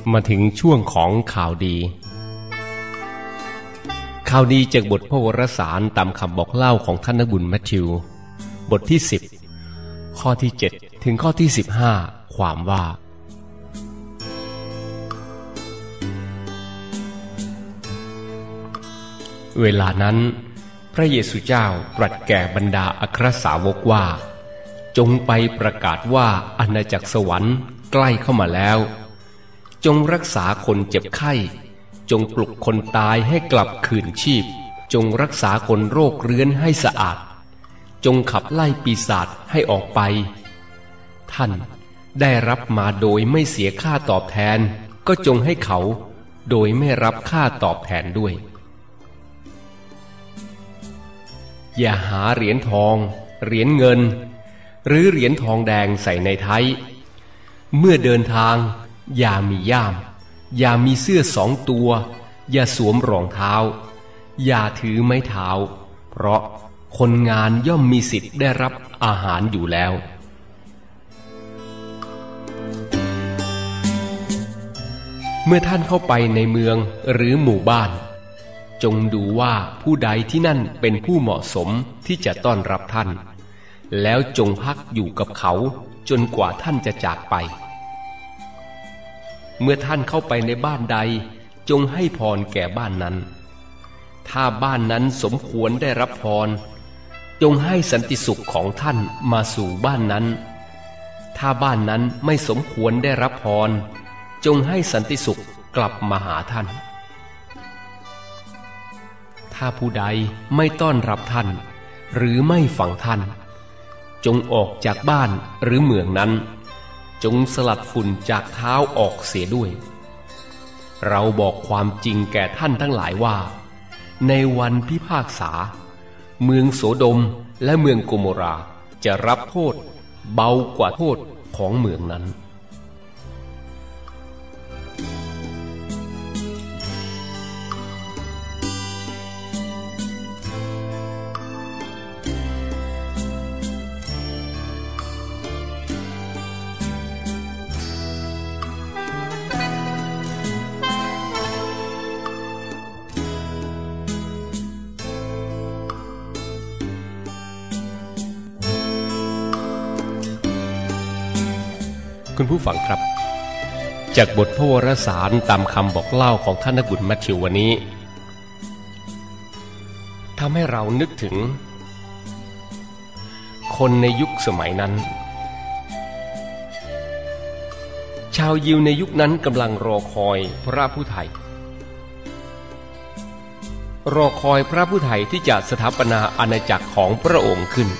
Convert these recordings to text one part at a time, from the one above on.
มาถึงช่วงของข่าวดีจากบทพระวรสารตามคำบอกเล่าของท่านนักบุญแมทธิวบทที่10ข้อที่7ถึงข้อที่15ความว่าเวลานั้นพระเยซูเจ้าตรัสแก่บรรดาอัครสาวกว่าจงไปประกาศว่าอาณาจักรสวรรค์ใกล้เข้ามาแล้วจงรักษาคนเจ็บไข้จงปลุกคนตายให้กลับคืนชีพจงรักษาคนโรคเรื้อนให้สะอาดจงขับไล่ปีศาจให้ออกไปท่านได้รับมาโดยไม่เสียค่าตอบแทนก็จงให้เขาโดยไม่รับค่าตอบแทนด้วยอย่าหาเหรียญทองเหรียญเงินหรือเหรียญทองแดงใส่ในไท้เมื่อเดินทางอย่ามีย่ามอย่ามีเสื้อ2 ตัวอย่าสวมรองเท้าอย่าถือไม้เท้าเพราะคนงานย่อมมีสิทธิ์ได้รับอาหารอยู่แล้วเมื่อท่านเข้าไปในเมืองหรือหมู่บ้านจงดูว่าผู้ใดที่นั่นเป็นผู้เหมาะสมที่จะต้อนรับท่านแล้วจงพักอยู่กับเขาจนกว่าท่านจะจากไปเมื่อท่านเข้าไปในบ้านใดจงให้พรแก่บ้านนั้นถ้าบ้านนั้นสมควรได้รับพรจงให้สันติสุขของท่านมาสู่บ้านนั้นถ้าบ้านนั้นไม่สมควรได้รับพรจงให้สันติสุขกลับมาหาท่านถ้าผู้ใดไม่ต้อนรับท่านหรือไม่ฟังท่านจงออกจากบ้านหรือเมืองนั้นจงสลัดฝุ่นจากเท้าออกเสียด้วยเราบอกความจริงแก่ท่านทั้งหลายว่าในวันพิพากษาเมืองโสโดมและเมืองโกโมราจะรับโทษเบากว่าโทษของเมืองนั้นคุณผู้ฟังครับจากบทพระวรสารตามคำบอกเล่าของท่านนักบุญแมทธิววันนี้ทำให้เรานึกถึงคนในยุคสมัยนั้นชาวยิวในยุคนั้นกำลังรอคอยพระผู้ไถ่รอคอยพระผู้ไถ่ที่จะสถาปนาอาณาจักรของพระองค์ขึ้น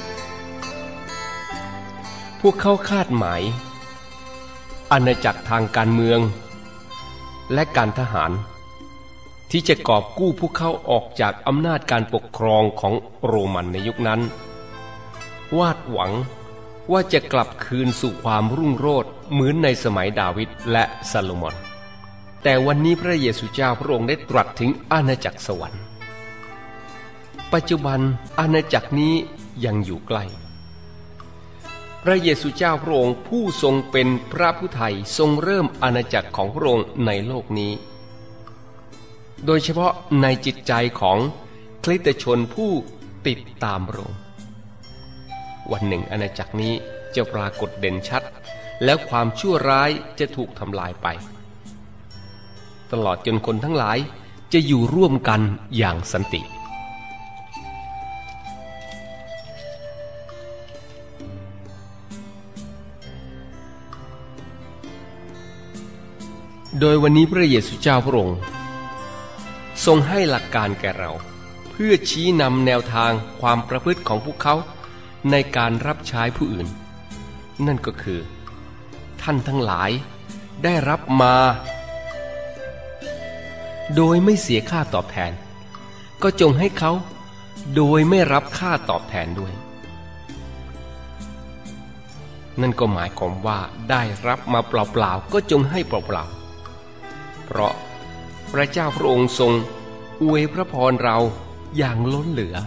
พวกเขาคาดหมายอาณาจักรทางการเมืองและการทหารที่จะกอบกู้พวกเขาออกจากอำนาจการปกครองของโรมันในยุคนั้นวาดหวังว่าจะกลับคืนสู่ความรุ่งโรจน์เหมือนในสมัยดาวิดและซาโลมอนแต่วันนี้พระเยซูเจ้าพระองค์ได้ตรัสถึงอาณาจักรสวรรค์ปัจจุบันอาณาจักรนี้ยังอยู่ใกล้พระเยซูเจ้าพระองค์ผู้ทรงเป็นพระผู้ไถ่ทรงเริ่มอาณาจักรของพระองค์ในโลกนี้โดยเฉพาะในจิตใจของคริสตชนผู้ติดตามพระองค์วันหนึ่งอาณาจักรนี้จะปรากฏเด่นชัดแล้วความชั่วร้ายจะถูกทำลายไปตลอดจนคนทั้งหลายจะอยู่ร่วมกันอย่างสันติโดยวันนี้พระเยซูเจ้าพระองค์ทรงให้หลักการแก่เราเพื่อชี้นำแนวทางความประพฤติของพวกเขาในการรับใช้ผู้อื่นนั่นก็คือท่านทั้งหลายได้รับมาโดยไม่เสียค่าตอบแทนก็จงให้เขาโดยไม่รับค่าตอบแทนด้วยนั่นก็หมายความว่าได้รับมาเปล่าๆก็จงให้เปล่าๆเพราะพระเจ้าพระองค์ทรงอวยพระพรเราอย่างล้นเหลือ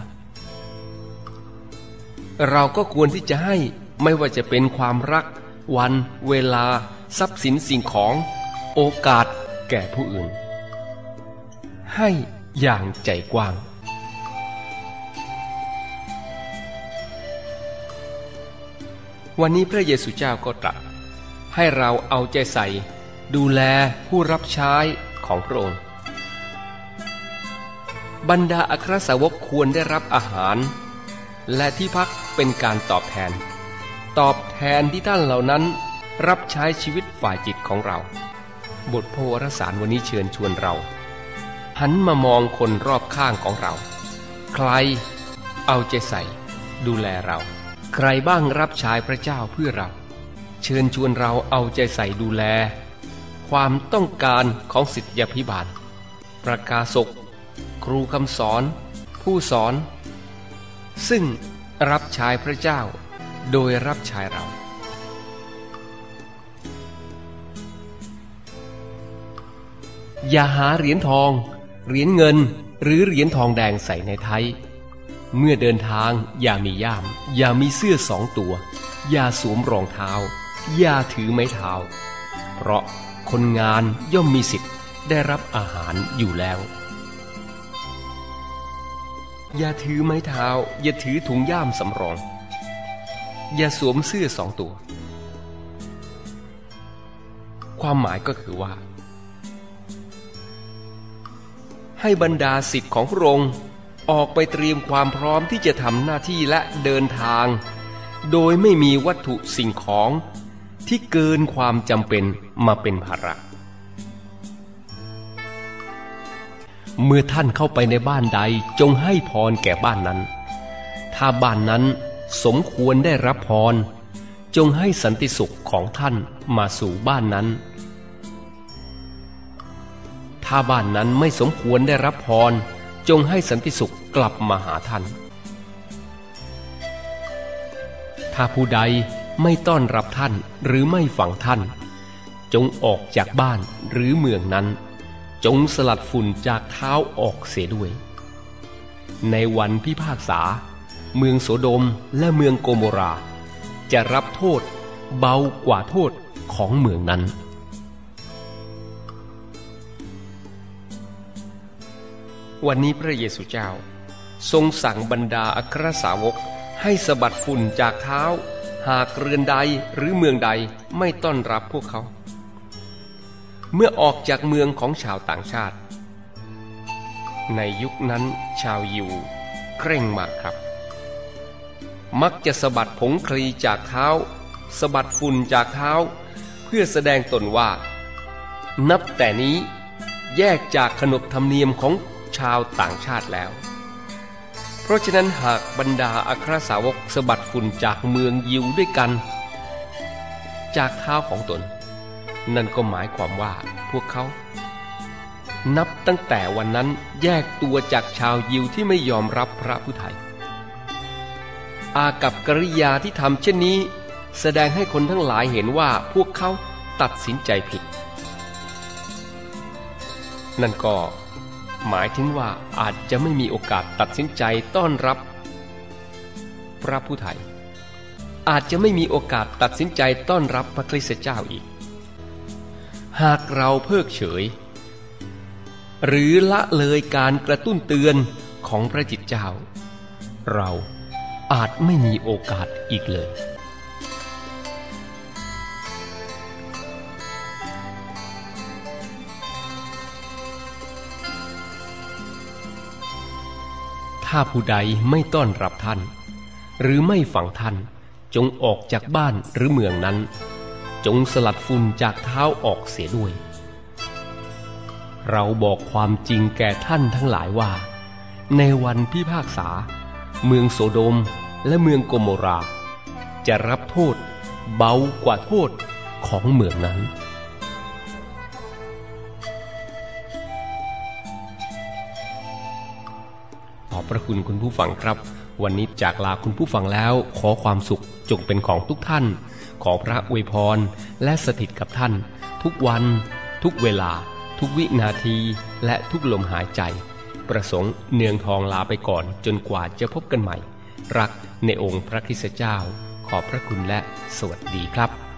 เราก็ควรที่จะให้ไม่ว่าจะเป็นความรักวันเวลาทรัพย์สินสิ่งของโอกาสแก่ผู้อื่นให้อย่างใจกว้างวันนี้พระเยซูเจ้าก็ตรัสให้เราเอาใจใส่ดูแลผู้รับใช้ของพระองค์บรรดาอัครสาวกควรได้รับอาหารและที่พักเป็นการตอบแทนที่ท่านเหล่านั้นรับใช้ชีวิตฝ่ายจิตของเราบทพระวรสารวันนี้เชิญชวนเราหันมามองคนรอบข้างของเราใครเอาใจใส่ดูแลเราใครบ้างรับใช้พระเจ้าเพื่อเราเชิญชวนเราเอาใจใส่ดูแลความต้องการของศิษยาภิบาลประกาศกครูคำสอนผู้สอนซึ่งรับใช้พระเจ้าโดยรับใช้เราอย่าหาเหรียญทองเหรียญเงินหรือเหรียญทองแดงใส่ในไท้เมื่อเดินทางอย่ามีย่ามอย่ามีเสื้อ2 ตัวอย่าสวมรองเท้าอย่าถือไม้เท้าเพราะคนงานย่อมมีสิทธิ์ได้รับอาหารอยู่แล้วอย่าถือไม้เท้าอย่าถือถุงย่ามสำรองอย่าสวมเสื้อ2 ตัวความหมายก็คือว่าให้บรรดาศิษย์ของพระองค์ออกไปเตรียมความพร้อมที่จะทำหน้าที่และเดินทางโดยไม่มีวัตถุสิ่งของที่เกินความจำเป็นมาเป็นภาระเมื่อท่านเข้าไปในบ้านใดจงให้พรแก่บ้านนั้นถ้าบ้านนั้นสมควรได้รับพรจงให้สันติสุขของท่านมาสู่บ้านนั้นถ้าบ้านนั้นไม่สมควรได้รับพรจงให้สันติสุขกลับมาหาท่านถ้าผู้ใดไม่ต้อนรับท่านหรือไม่ฟังท่านจงออกจากบ้านหรือเมืองนั้นจงสลัดฝุ่นจากเท้าออกเสียด้วยในวันพิพากษาเมืองโสโดมและเมืองโกโมราจะรับโทษเบากว่าโทษของเมืองนั้นวันนี้พระเยซูเจ้าทรงสั่งบรรดาอัครสาวกให้สะบัดฝุ่นจากเท้าหากเรือนใดหรือเมืองใดไม่ต้อนรับพวกเขาเมื่อออกจากเมืองของชาวต่างชาติในยุคนั้นชาวยิวเคร่งมากครับมักจะสะบัดผงคลีจากเท้าสะบัดฝุ่นจากเท้าเพื่อแสดงตนว่านับแต่นี้แยกจากขนบธรรมเนียมของชาวต่างชาติแล้วเพราะฉะนั้นหากบรรดาอัครสาวกสะบัดฝุ่นจากเมืองยิวด้วยกันจากเท้าของตนนั่นก็หมายความว่าพวกเขานับตั้งแต่วันนั้นแยกตัวจากชาวยิวที่ไม่ยอมรับพระผู้ไถ่อากับกิริยาที่ทำเช่นนี้แสดงให้คนทั้งหลายเห็นว่าพวกเขาตัดสินใจผิดนั่นก็หมายถึงว่าอาจจะไม่มีโอกาสตัดสินใจต้อนรับพระผู้ไถ่อาจจะไม่มีโอกาสตัดสินใจต้อนรับพระคริสตเจ้าอีกหากเราเพิกเฉยหรือละเลยการกระตุ้นเตือนของพระจิตเจ้าเราอาจไม่มีโอกาสอีกเลยถ้าผู้ใดไม่ต้อนรับท่านหรือไม่ฟังท่านจงออกจากบ้านหรือเมืองนั้นจงสลัดฝุ่นจากเท้าออกเสียด้วยเราบอกความจริงแก่ท่านทั้งหลายว่าในวันพิพากษาเมืองโสโดมและเมืองโกโมราจะรับโทษเบากว่าโทษของเมืองนั้นขอบพระคุณคุณผู้ฟังครับวันนี้จากลาคุณผู้ฟังแล้วขอความสุขจงเป็นของทุกท่านขอพระอวยพรและสถิตกับท่านทุกวันทุกเวลาทุกวินาทีและทุกลมหายใจประสงค์เนืองทองลาไปก่อนจนกว่าจะพบกันใหม่รักในองค์พระคริสตเจ้าขอบพระคุณและสวัสดีครับ